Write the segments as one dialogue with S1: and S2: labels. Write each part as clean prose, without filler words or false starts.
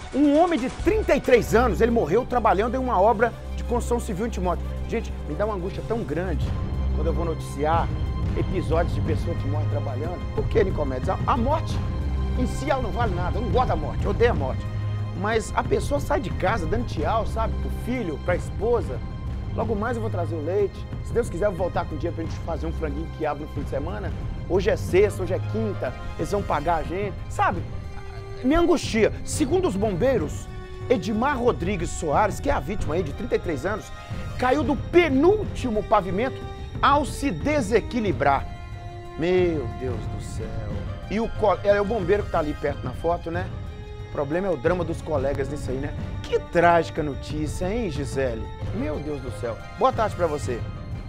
S1: Um homem de 33 anos, ele morreu trabalhando em uma obra de construção civil em Timóteo. Gente, me dá uma angústia tão grande quando eu vou noticiar episódios de pessoas que morrem trabalhando. Por que, Nicomedes? A morte em si ela não vale nada. Eu não gosto da morte, eu odeio a morte. Mas a pessoa sai de casa dando tchau, sabe? Pro filho, pra esposa. Logo mais eu vou trazer o leite. Se Deus quiser, eu vou voltar com o dia pra gente fazer um franguinho quiabo no fim de semana. Hoje é sexta, hoje é quinta, eles vão pagar a gente. Sabe? Me angustia. Segundo os bombeiros, Edmar Rodrigues Soares, que é a vítima aí de 33 anos, caiu do penúltimo pavimento ao se desequilibrar. Meu Deus do céu. E o bombeiro que tá ali perto na foto, né? O problema é o drama dos colegas nisso aí, né? Que trágica notícia, hein, Gisele? Meu Deus do céu. Boa tarde pra você.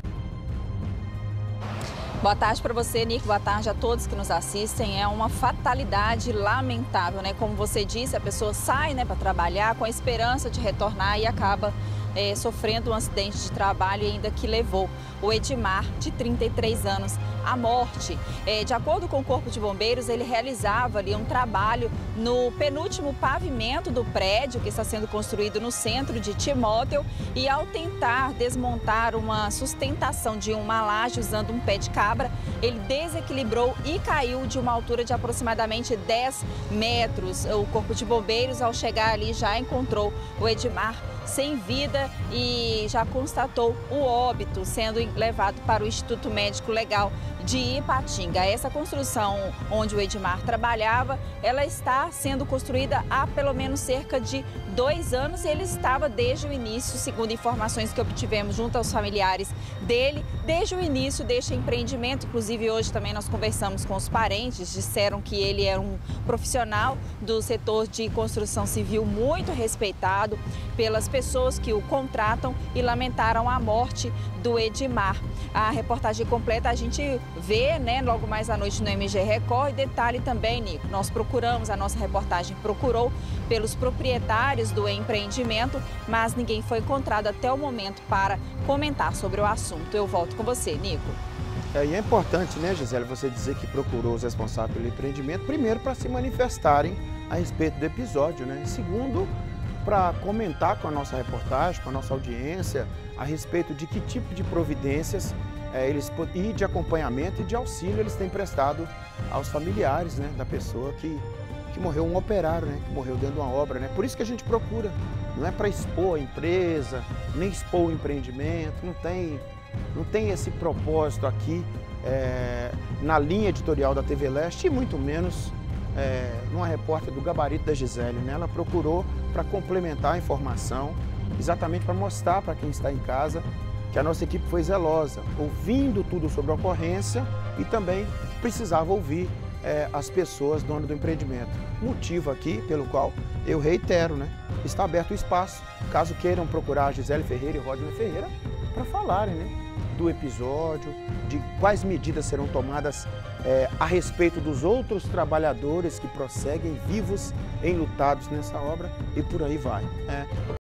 S2: Boa tarde para você, Nico. Boa tarde a todos que nos assistem. É uma fatalidade lamentável, né? Como você disse, a pessoa sai, né, para trabalhar com a esperança de retornar e acaba sofrendo um acidente de trabalho, ainda que levou o Edmar, de 33 anos, à morte. De acordo com o Corpo de Bombeiros, ele realizava ali um trabalho no penúltimo pavimento do prédio que está sendo construído no centro de Timóteo e, ao tentar desmontar uma sustentação de uma laje usando um pé de cabra, ele desequilibrou e caiu de uma altura de aproximadamente 10 metros. O Corpo de Bombeiros, ao chegar ali, já encontrou o Edmar sem vida e já constatou o óbito, sendo levado para o Instituto Médico Legal de Ipatinga. Essa construção onde o Edmar trabalhava, ela está sendo construída há pelo menos cerca de 2 anos e ele estava desde o início, segundo informações que obtivemos junto aos familiares dele, desde o início deste empreendimento. Inclusive hoje também nós conversamos com os parentes, disseram que ele era um profissional do setor de construção civil muito respeitado pelas pessoas que o contratam e lamentaram a morte do Edmar. A reportagem completa a gente vê, né, logo mais à noite no MG Record. E detalhe também, Nico, nós procuramos, a nossa reportagem procurou pelos proprietários do empreendimento, mas ninguém foi encontrado até o momento para comentar sobre o assunto. Eu volto com você, Nico.
S1: E é importante, né, Gisele, você dizer que procurou os responsáveis pelo empreendimento, primeiro para se manifestarem a respeito do episódio, né? Segundo, para comentar com a nossa reportagem, com a nossa audiência, a respeito de que tipo de providências e de acompanhamento e de auxílio eles têm prestado aos familiares, né, da pessoa que morreu, um operário, né, que morreu dentro de uma obra, né? Por isso que a gente procura, não é para expor a empresa, nem expor o empreendimento, não tem esse propósito aqui na linha editorial da TV Leste e muito menos numa repórter do gabarito da Gisele, né? Ela procurou para complementar a informação, exatamente para mostrar para quem está em casa que a nossa equipe foi zelosa, ouvindo tudo sobre a ocorrência e também precisava ouvir as pessoas donas do empreendimento. Motivo aqui pelo qual eu reitero, né? Está aberto o espaço, caso queiram procurar a Gisele Ferreira e Rodney Ferreira para falarem, né, do episódio, de quais medidas serão tomadas a respeito dos outros trabalhadores que prosseguem vivos, enlutados nessa obra e por aí vai.